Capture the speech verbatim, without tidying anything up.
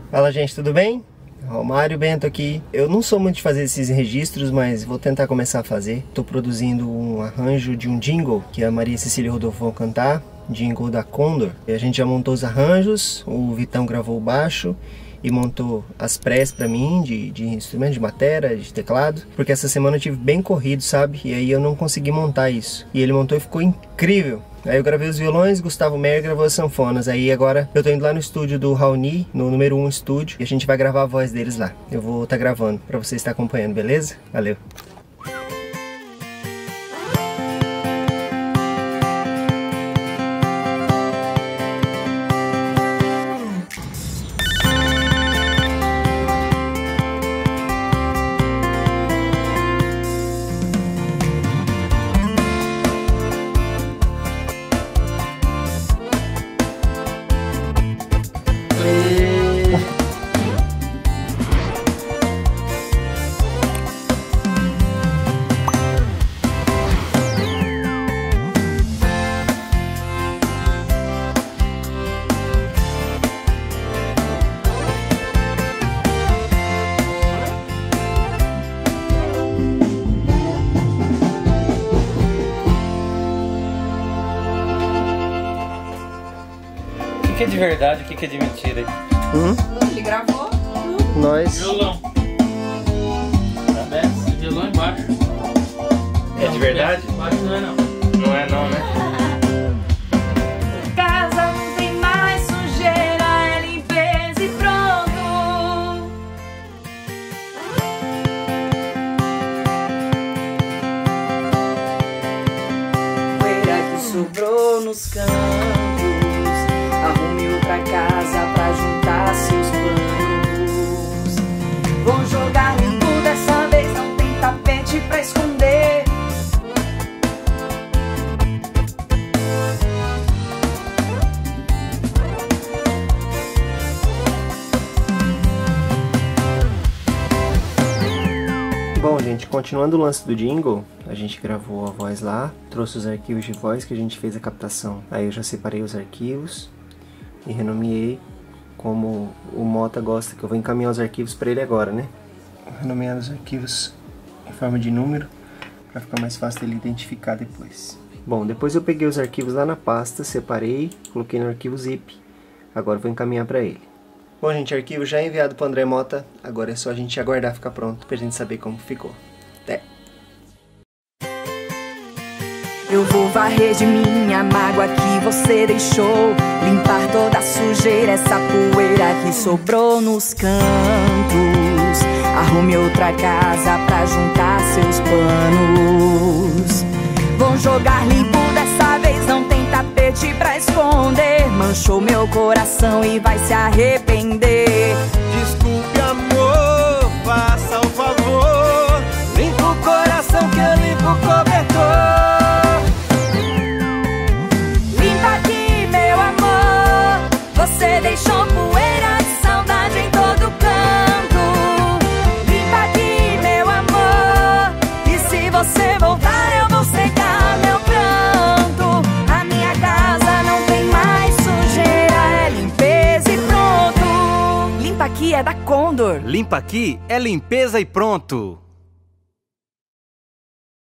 Fala, gente, tudo bem? Romário Bento aqui. Eu não sou muito de fazer esses registros, mas vou tentar começar a fazer. Estou produzindo um arranjo de um jingle que a Maria Cecília e o Rodolfo vão cantar, jingle da Condor. E a gente já montou os arranjos, o Vitão gravou o baixo e montou as prés pra mim de, de instrumento, de bateria, de teclado, porque essa semana eu tive bem corrido, sabe? E aí eu não consegui montar isso. E ele montou e ficou incrível. Aí eu gravei os violões, Gustavo Meyer gravou as sanfonas. Aí agora eu tô indo lá no estúdio do Raoni, no número um estúdio, e a gente vai gravar a voz deles lá. Eu vou estar tá gravando pra você estar acompanhando, beleza? Valeu! O que é de verdade, o que é de mentira aí? Hum? Ele gravou? Nós. Violão. Cabeça, violão embaixo. É de verdade? Embaixo não é não. Não é não, né? Casa não tem mais sujeira, é limpeza e pronto. Poeira que sobrou nos cantos, arrume outra casa pra juntar seus planos. Vou jogar limpo dessa vez, não tem tapete pra esconder. Bom, gente, continuando o lance do jingle, a gente gravou a voz lá, trouxe os arquivos de voz que a gente fez a captação. Aí eu já separei os arquivos e renomeei como o Mota gosta, que eu vou encaminhar os arquivos para ele agora, né? Renomear os arquivos em forma de número para ficar mais fácil dele identificar depois. Bom, depois eu peguei os arquivos lá na pasta, separei, coloquei no arquivo zip. Agora eu vou encaminhar para ele. Bom, gente, arquivo já enviado para o André Mota, agora é só a gente aguardar ficar pronto pra gente saber como ficou. Até! Eu vou varrer de minha mágoa que você deixou, limpar toda a sujeira, essa poeira que sobrou nos cantos. Arrume outra casa pra juntar seus panos. Vou jogar limpo dessa vez, não tem tapete pra esconder. Manchou meu coração e vai se arrepender. Desculpe, amor, faça o favor, limpa o coração que eu limpo o cobertor. Você deixou poeira de saudade em todo canto. Limpa aqui, meu amor, e se você voltar eu vou secar meu pranto. A minha casa não tem mais sujeira, é limpeza e pronto. Limpa aqui é da Condor. Limpa aqui é limpeza e pronto.